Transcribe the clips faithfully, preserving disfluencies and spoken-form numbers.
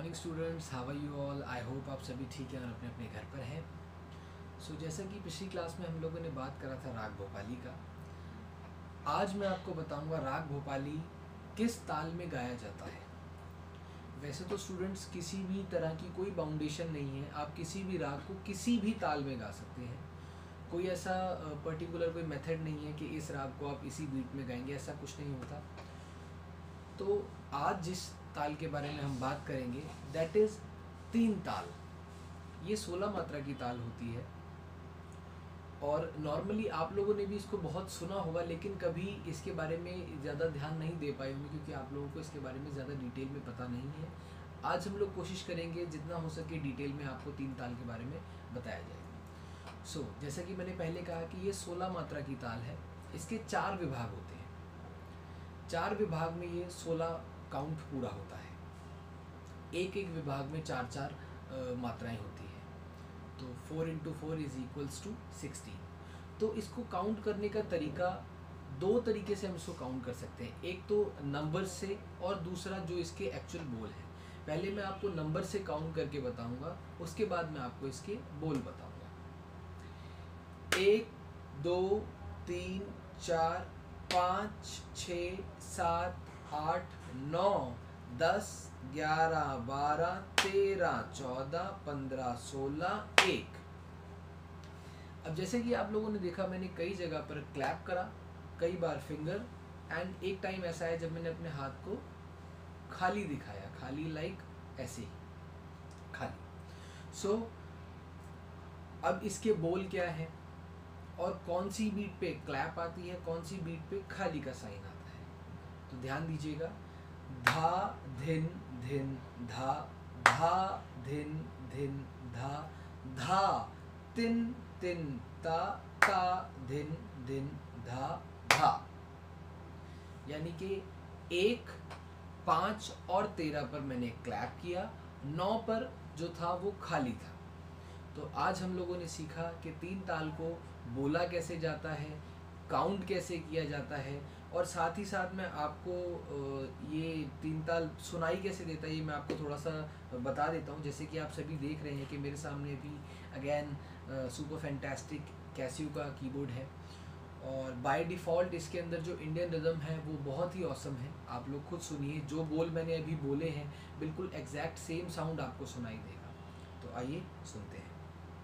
Morning students, how are you all. I hope आप सभी ठीक हैं और अपने अपने घर पर हैं। सो so, जैसा कि पिछली क्लास में हम लोगों ने बात करा था राग भोपाली का, आज मैं आपको बताऊंगा राग भोपाली किस ताल में गाया जाता है। वैसे तो स्टूडेंट्स किसी भी तरह की कोई बाउंडेशन नहीं है, आप किसी भी राग को किसी भी ताल में गा सकते हैं। कोई ऐसा पर्टिकुलर कोई मेथड नहीं है कि इस राग को आप इसी बीट में गाएंगे, ऐसा कुछ नहीं होता। तो आज जिस ताल के बारे में हम बात करेंगे दैट इज़ तीन ताल। ये सोलह मात्रा की ताल होती है और नॉर्मली आप लोगों ने भी इसको बहुत सुना होगा, लेकिन कभी इसके बारे में ज़्यादा ध्यान नहीं दे पाए होंगे क्योंकि आप लोगों को इसके बारे में ज़्यादा डिटेल में पता नहीं है। आज हम लोग कोशिश करेंगे जितना हो सके डिटेल में आपको तीन ताल के बारे में बताया जाएगा। सो so, जैसा कि मैंने पहले कहा कि ये सोलह मात्रा की ताल है। इसके चार विभाग होते हैं। चार विभाग में ये सोलह काउंट पूरा होता है। एक एक विभाग में चार चार मात्राएं होती है, तो four into four is equals to sixteen. तो इसको काउंट करने का तरीका दो तरीके से हम इसको काउंट कर सकते हैं, एक तो नंबर से और दूसरा जो इसके एक्चुअल बोल है। पहले मैं आपको नंबर से काउंट करके बताऊंगा, उसके बाद मैं आपको इसके बोल बताऊंगा। एक, दो, तीन, चार, पाँच, छः, सात, आठ, नौ, दस, ग्यारह, बारह, तेरह, चौदह, पंद्रह, सोलह, एक। अब जैसे कि आप लोगों ने देखा, मैंने कई जगह पर क्लैप करा, कई बार फिंगर, एंड एक टाइम ऐसा है जब मैंने अपने हाथ को खाली दिखाया, खाली लाइक ऐसे ही खाली। सो so, अब इसके बोल क्या है और कौन सी बीट पे क्लैप आती है, कौन सी बीट पे खाली का साइन आता है, तो ध्यान दीजिएगा। धा धिन धिन धा, धा धिन धिन धा, धा तिन तिन ता, ता धिन धिन धा, धा। यानी कि एक, पाँच और तेरह पर मैंने क्लैप किया, नौ पर जो था वो खाली था। तो आज हम लोगों ने सीखा कि तीन ताल को बोला कैसे जाता है, काउंट कैसे किया जाता है, और साथ ही साथ मैं आपको ये तीन ताल सुनाई कैसे देता है ये मैं आपको थोड़ा सा बता देता हूँ। जैसे कि आप सभी देख रहे हैं कि मेरे सामने भी अगेन सुपर फैंटास्टिक कैसियो का कीबोर्ड है और बाय डिफ़ॉल्ट इसके अंदर जो इंडियन रिदम है वो बहुत ही ऑसम है। आप लोग खुद सुनिए, जो बोल मैंने अभी बोले हैं बिल्कुल एग्जैक्ट सेम साउंड आपको सुनाई देगा। तो आइए सुनते हैं।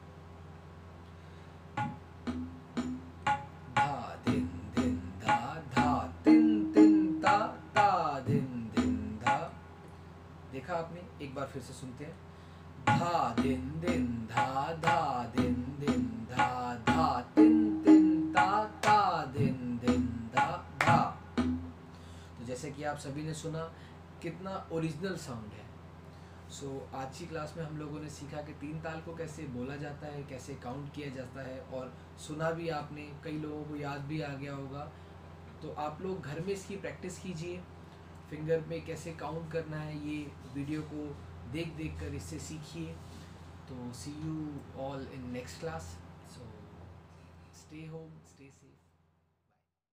देखा आपने, एक बार फिर से सुनते हैं। धा दिन दिन धा, धा दिन दिन धा, धा तिन तिन ता, ता दिन दिन धा, धा। तो जैसे कि आप सभी ने सुना, कितना ओरिजिनल साउंड है। सो so, आज की क्लास में हम लोगों ने सीखा कि तीन ताल को कैसे बोला जाता है, कैसे काउंट किया जाता है, और सुना भी आपने, कई लोगों को याद भी आ गया होगा। तो आप लोग घर में इसकी प्रैक्टिस कीजिए, फिंगर में कैसे काउंट करना है ये वीडियो को देख देख कर इससे सीखिए। तो see you all in next class. So stay home.